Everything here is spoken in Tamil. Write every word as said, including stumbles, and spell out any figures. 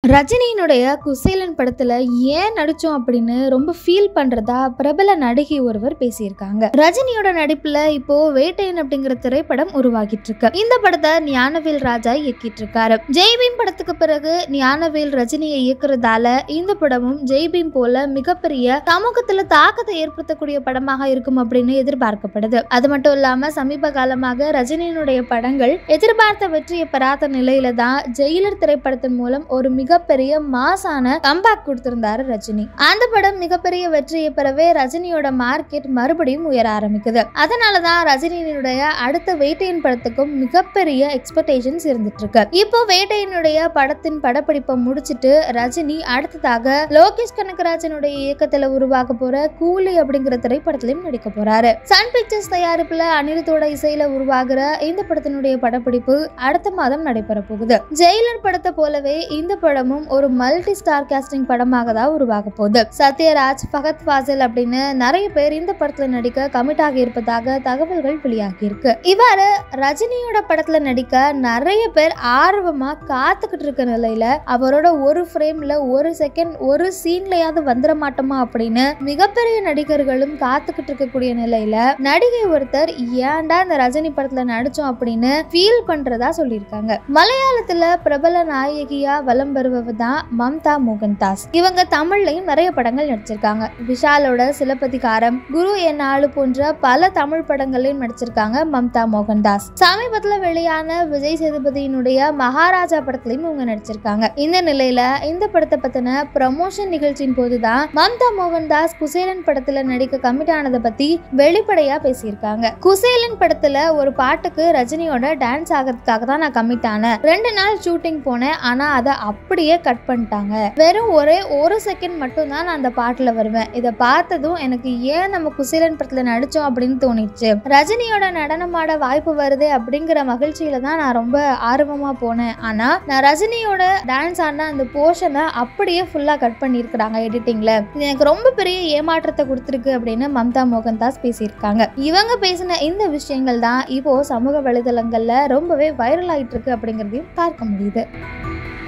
ரஜினியினுடைய குசேலன் படத்துல ஏன் நடிச்சோம் அப்படின்னு ரொம்ப ஃபீல் பண்றதா பிரபல நடிகை ஒருவர் பேசியிருக்காங்க. ரஜினியோட நடிப்புல இப்போ வேட்டையன் அப்படிங்கிற திரைப்படம் உருவாகிட்டு இருக்கு. இந்த படத்தை ஞானவேல் ராஜா இயக்கிட்டு இருக்காரு. ஜெய்பீம் படத்துக்கு பிறகு ஞானவேல் ரஜினியை இயக்குறதால இந்த படமும் ஜெய்பீம் போல மிகப்பெரிய சமூகத்துல தாக்கத்தை ஏற்படுத்தக்கூடிய படமாக இருக்கும் அப்படின்னு எதிர்பார்க்கப்படுது. அது மட்டும் இல்லாம சமீப காலமாக ரஜினியினுடைய படங்கள் எதிர்பார்த்த வெற்றியை பெறாத நிலையில தான் ஜெயிலர் திரைப்படத்தின் மூலம் ஒரு மிக மிகப்பெரிய மாசான கம்பேக் கொடுத்திருந்தாரு ரஜினி. அந்த படம் மிகப்பெரிய வெற்றியை பெறவே ரஜினியோட மார்க்கெட் மறுபடியும் உயர ஆரம்பிக்குது. அதனாலதான் ரஜினியினுடைய அடுத்த வேட்டையன் படத்துக்கும் மிகப்பெரிய எக்ஸ்பெக்டேஷன்ஸ் இருந்துட்டு இருக்கு. இப்போ வேட்டையனுடைய படத்தின் படப்பிடிப்பை முடிச்சிட்டு ரஜினி அடுத்ததாக லோகேஷ் கனகராஜனுடைய இயக்கத்துல உருவாக்க போற கூலி அப்படிங்கிற திரைப்படத்திலையும் நடிக்க போறாரு. சன் பிக்சர்ஸ் தயாரிப்புல அனிருத்தோட இசையில உருவாகிற இந்த படத்தினுடைய படப்பிடிப்பு அடுத்த மாதம் நடைபெற போகுது. ஜெயிலர் படத்தை போலவே இந்த படம் ஒரு மல்டி ஸ்டார் காஸ்டிங் படமாக தான் உருவாக போகுது. சத்யராஜ், ஃபகத் ஃபாசில் அப்படின்னு நிறைய பேர் இந்த படத்துல நடிக்க கமிட் ஆகி இருப்பதாக தகவல்கள் வெளியாகி இருக்கு. இவ்வாறு ரஜினியோட படத்துல நடிக்க நிறைய பேர் ஆர்வமா காத்துக்கிட்டு இருக்க நிலையில அவரோட ஒரு ஃப்ரேம்ல ஒரு செகண்ட் ஒரு சீன்லயாவது வந்துட மாட்டோமா அப்படின்னு மிகப்பெரிய நடிகர்களும் காத்துக்கிட்டு இருக்கக்கூடிய நிலையில நடிகை ஒருத்தர் ஏன்டா இந்த ரஜினி படத்துல நடிச்சோம் அப்படின்னு ஃபீல் பண்றதா சொல்லியிருக்காங்க. மலையாளத்துல பிரபல நாயகியா வலம் வருவதுதான் மம்தா மோகன்தாஸ். இவங்க தமிழ்லையும் நிறைய படங்கள் நடிச்சிருக்காங்க. விஷாலோட சிலப்பதிகாரம், குரு என் ஆளு போன்ற பல தமிழ் படங்களையும் நடிச்சிருக்காங்க மம்தா மோகன்தாஸ். சமீபத்துல வெளியான விஜய் சேதுபதியினுடைய மகாராஜா படத்திலையும் இவங்க நடிச்சிருக்காங்க. இந்த நிலையில இந்த படத்தை பத்தின ப்ரமோஷன் நிகழ்ச்சியின் போதுதான் மம்தா மோகன்தாஸ் குசேலன் படத்துல நடிக்க கமிட் ஆனதை பத்தி வெளிப்படையா பேசியிருக்காங்க. குசேலன் படத்துல ஒரு பாட்டுக்கு ரஜினியோட டான்ஸ் ஆகிறதுக்காக தான் நான் கமிட் ஆனேன். ரெண்டு நாள் ஷூட்டிங் போனேன். ஆனா அதை அப்படியே கட் பண்ணிட்டாங்க. வெறும் ஒரே ஒரு செகண்ட் மட்டும் தான் நான் அந்த பாட்டுல வருவேன். இதை பார்த்ததும் எனக்கு ஏன் நம்ம குசேலன் படத்துல நடிச்சோம் அப்படின்னு தோணிச்சு. ரஜினியோட நடனமாட வாய்ப்பு வருது அப்படிங்கிற மகிழ்ச்சியில தான் நான் ரொம்ப ஆர்வமா போனேன். ஆனா நான் ரஜினியோட டான்ஸ் ஆன அந்த போர்ஷனை அப்படியே ஃபுல்லா கட் பண்ணிருக்காங்க எடிட்டிங்ல. இது எனக்கு ரொம்ப பெரிய ஏமாற்றத்தை கொடுத்துருக்கு அப்படின்னு மம்தா மோகன்தாஸ் பேசியிருக்காங்க. இவங்க பேசின இந்த விஷயங்கள் தான் இப்போ சமூக வலைதளங்கள்ல ரொம்பவே வைரல் ஆயிட்டு இருக்கு அப்படிங்கறதையும் பார்க்க முடியுது.